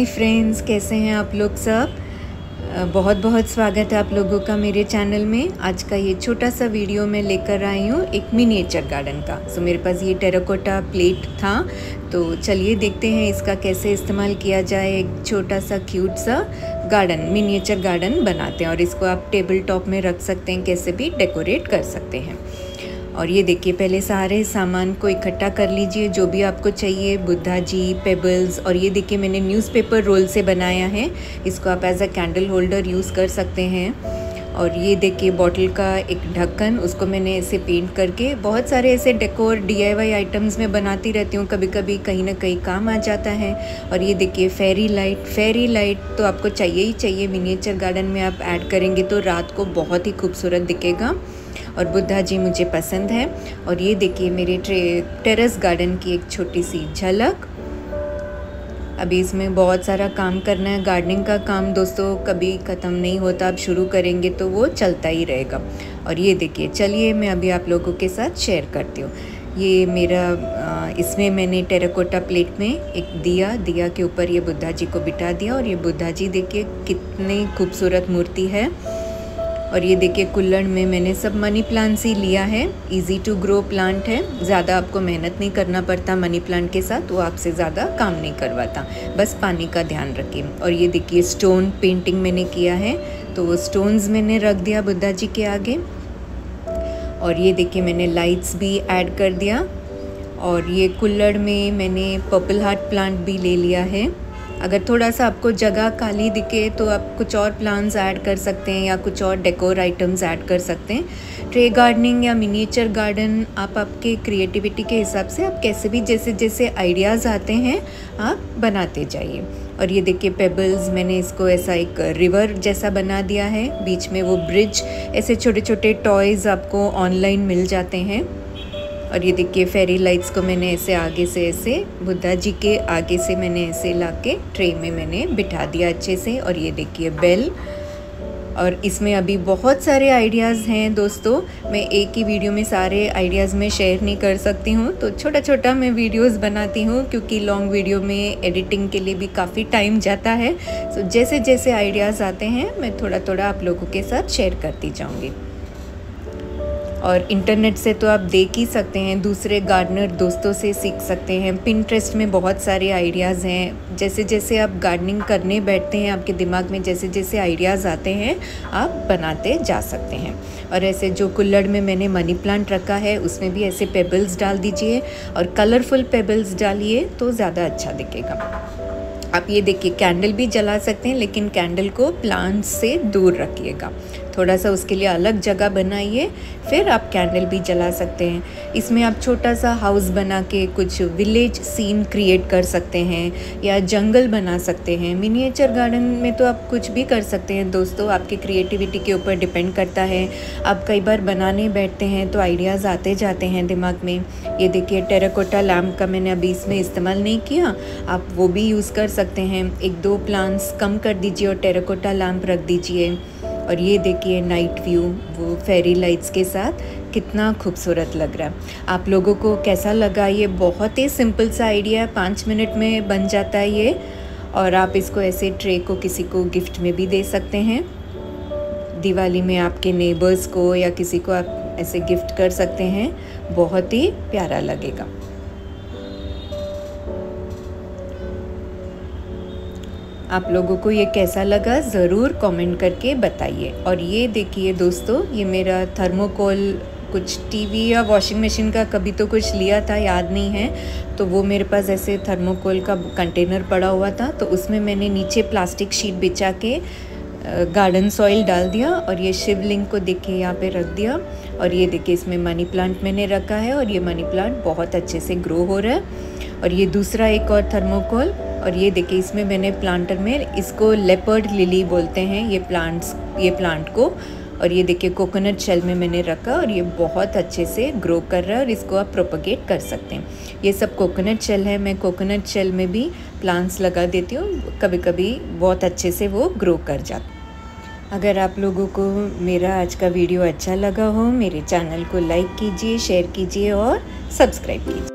Hi friends, कैसे हैं आप लोग सब। बहुत बहुत स्वागत है आप लोगों का मेरे चैनल में। आज का ये छोटा सा वीडियो मैं लेकर आई हूँ एक मिनिएचर गार्डन का। मेरे पास ये टेराकोटा प्लेट था, तो चलिए देखते हैं इसका कैसे इस्तेमाल किया जाए। एक छोटा सा क्यूट सा गार्डन, मिनिएचर गार्डन बनाते हैं और इसको आप टेबल टॉप में रख सकते हैं, कैसे भी डेकोरेट कर सकते हैं। और ये देखिए, पहले सारे सामान को इकट्ठा कर लीजिए जो भी आपको चाहिए। बुद्धा जी, पेबल्स, और ये देखिए मैंने न्यूज़पेपर रोल से बनाया है। इसको आप as a candle holder use कर सकते हैं। और ये देखिए बॉटल का एक ढक्कन, उसको मैंने ऐसे पेंट करके बहुत सारे ऐसे डेकोर DIY आइटम्स में बनाती रहती हूँ, कभी कभी कहीं ना कहीं काम आ जाता है। और ये देखिए फेरी लाइट तो आपको चाहिए ही चाहिए। मिनिएचर गार्डन में आप ऐड करेंगे तो रात को बहुत ही खूबसूरत दिखेगा। और बुद्धा जी मुझे पसंद है। और ये देखिए मेरे टेरेस गार्डन की एक छोटी सी झलक। अभी इसमें बहुत सारा काम करना है। गार्डनिंग का काम दोस्तों कभी ख़त्म नहीं होता, आप शुरू करेंगे तो वो चलता ही रहेगा। और ये देखिए, चलिए मैं अभी आप लोगों के साथ शेयर करती हूँ। ये मेरा इसमें मैंने टेराकोटा प्लेट में एक दिया के ऊपर ये बुद्धा जी को बिठा दिया। और ये बुद्धा जी देखिए कितनी खूबसूरत मूर्ति है। और ये देखिए कुल्हड़ में मैंने सब मनी प्लांट्स ही लिया है। इजी टू ग्रो प्लांट है, ज़्यादा आपको मेहनत नहीं करना पड़ता मनी प्लांट के साथ, वो आपसे ज़्यादा काम नहीं करवाता, बस पानी का ध्यान रखिए। और ये देखिए स्टोन पेंटिंग मैंने किया है, तो वो स्टोन्स मैंने रख दिया बुद्धा जी के आगे। और ये देखिए मैंने लाइट्स भी ऐड कर दिया। और ये कुल्हड़ में मैंने पर्पल हार्ट प्लांट भी ले लिया है। अगर थोड़ा सा आपको जगह खाली दिखे तो आप कुछ और प्लांट्स ऐड कर सकते हैं या कुछ और डेकोर आइटम्स ऐड कर सकते हैं। ट्रे गार्डनिंग या मिनिएचर गार्डन आप आपके क्रिएटिविटी के हिसाब से आप कैसे भी जैसे जैसे आइडियाज़ आते हैं आप बनाते जाइए। और ये देखिए पेबल्स, मैंने इसको ऐसा एक रिवर जैसा बना दिया है, बीच में वो ब्रिज। ऐसे छोटे छोटे टॉयज़ आपको ऑनलाइन मिल जाते हैं। और ये देखिए फेरी लाइट्स को मैंने ऐसे आगे से ऐसे बुद्धा जी के आगे से मैंने ऐसे लाके ट्रे में मैंने बिठा दिया अच्छे से। और ये देखिए बेल। और इसमें अभी बहुत सारे आइडियाज़ हैं दोस्तों, मैं एक ही वीडियो में सारे आइडियाज़ में शेयर नहीं कर सकती हूँ, तो छोटा छोटा मैं वीडियोस बनाती हूँ, क्योंकि लॉन्ग वीडियो में एडिटिंग के लिए भी काफ़ी टाइम जाता है। तो जैसे जैसे आइडियाज़ आते हैं मैं थोड़ा थोड़ा आप लोगों के साथ शेयर करती जाऊँगी। और इंटरनेट से तो आप देख ही सकते हैं, दूसरे गार्डनर दोस्तों से सीख सकते हैं। पिंटरेस्ट में बहुत सारे आइडियाज़ हैं। जैसे जैसे आप गार्डनिंग करने बैठते हैं, आपके दिमाग में जैसे जैसे आइडियाज़ आते हैं आप बनाते जा सकते हैं। और ऐसे जो कुल्हड़ में मैंने मनी प्लांट रखा है उसमें भी ऐसे पेबल्स डाल दीजिए, और कलरफुल पेबल्स डालिए तो ज़्यादा अच्छा दिखेगा। आप ये देखिए कैंडल भी जला सकते हैं, लेकिन कैंडल को प्लांट्स से दूर रखिएगा, थोड़ा सा उसके लिए अलग जगह बनाइए, फिर आप कैंडल भी जला सकते हैं। इसमें आप छोटा सा हाउस बना के कुछ विलेज सीन क्रिएट कर सकते हैं या जंगल बना सकते हैं। मिनिएचर गार्डन में तो आप कुछ भी कर सकते हैं दोस्तों, आपकी क्रिएटिविटी के ऊपर डिपेंड करता है। आप कई बार बनाने बैठते हैं तो आइडियाज़ आते जाते हैं दिमाग में। ये देखिए टेराकोटा लैम्प का मैंने अभी इसमें इस्तेमाल नहीं किया, आप वो भी यूज़ कर सकते हैं। एक दो प्लांट्स कम कर दीजिए और टेराकोटा लैम्प रख दीजिए। और ये देखिए नाइट व्यू, वो फेरी लाइट्स के साथ कितना खूबसूरत लग रहा है। आप लोगों को कैसा लगा? ये बहुत ही सिंपल सा आइडिया है, 5 मिनट में बन जाता है ये। और आप इसको ऐसे ट्रे को किसी को गिफ्ट में भी दे सकते हैं। दिवाली में आपके नेबर्स को या किसी को आप ऐसे गिफ्ट कर सकते हैं, बहुत ही प्यारा लगेगा। आप लोगों को ये कैसा लगा ज़रूर कमेंट करके बताइए। और ये देखिए दोस्तों, ये मेरा थर्मोकोल, कुछ टीवी या वॉशिंग मशीन का कभी तो कुछ लिया था, याद नहीं है, तो वो मेरे पास ऐसे थर्मोकोल का कंटेनर पड़ा हुआ था, तो उसमें मैंने नीचे प्लास्टिक शीट बिछा के गार्डन सॉइल डाल दिया। और ये शिवलिंग को देखिए यहाँ पे रख दिया। और ये देखिए इसमें मनी प्लांट मैंने रखा है, और ये मनी प्लांट बहुत अच्छे से ग्रो हो रहा है। और ये दूसरा एक और थर्मोकोल, और ये देखिए इसमें मैंने प्लांटर में, इसको लेपर्ड लिली बोलते हैं ये प्लांट को। और ये देखिए कोकोनट शेल में मैंने रखा, और ये बहुत अच्छे से ग्रो कर रहा है, और इसको आप प्रोपगेट कर सकते हैं। ये सब कोकोनट शेल है, मैं कोकोनट शेल में भी प्लांट्स लगा देती हूँ, कभी कभी बहुत अच्छे से वो ग्रो कर जाता। अगर आप लोगों को मेरा आज का वीडियो अच्छा लगा हो, मेरे चैनल को लाइक कीजिए, शेयर कीजिए और सब्सक्राइब कीजिए।